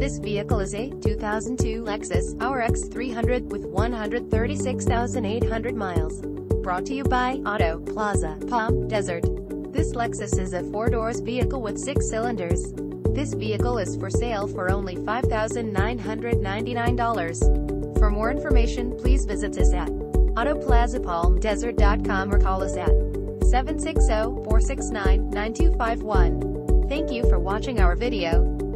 This vehicle is a 2002 Lexus RX 300 with 136,800 miles. Brought to you by Auto Plaza, Palm Desert. This Lexus is a 4-door vehicle with 6 cylinders. This vehicle is for sale for only $5,999. For more information, please visit us at autoplazapalmdesert.com or call us at 760-469-9251. Thank you for watching our video.